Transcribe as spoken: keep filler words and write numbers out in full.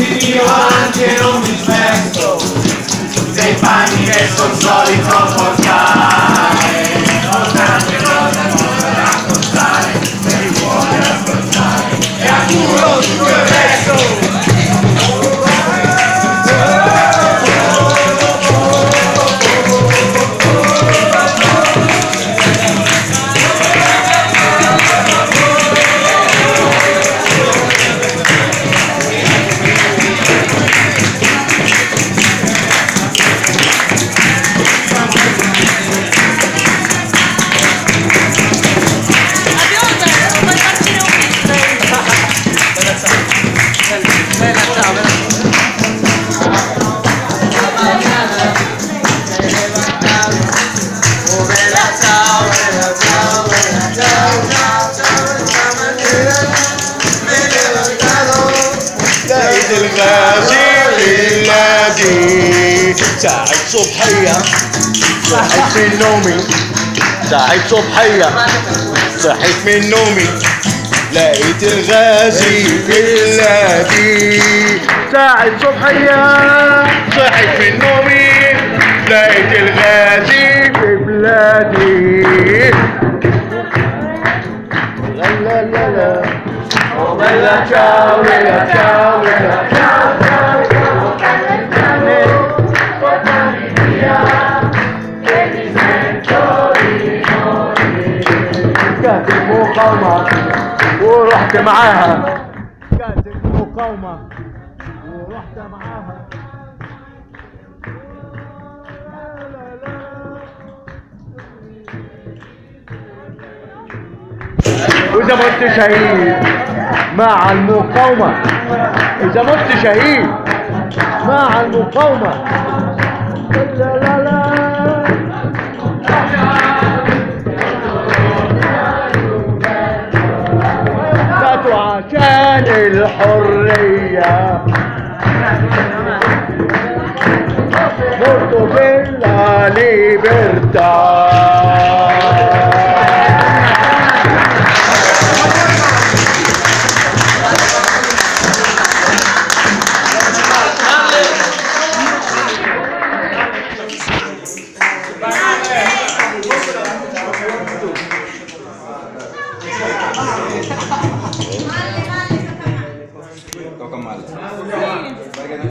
io anche non mi smetto dei panni che sono solito portare. Ho tante cose da raccontare, sei buone da ascoltare e a culo tutto il resto. ساعة صبحية صحيت من نومي، ساعة صبحية صحيت من نومي، لقيت الغازي في بلادي. ساعة صبحية صحيت من نومي، لقيت الغازي في بلادي. لا لا لا لا وبلا تشاو بلا تشاو بلا تشاو كانت المقاومة ورحت معاها، كانت المقاومة ورحت معاها. وإذا مت شهيد مع المقاومة، إذا مت شهيد مع المقاومة. لا لا لا عشان الحرية مرتو بلا ليبرتà.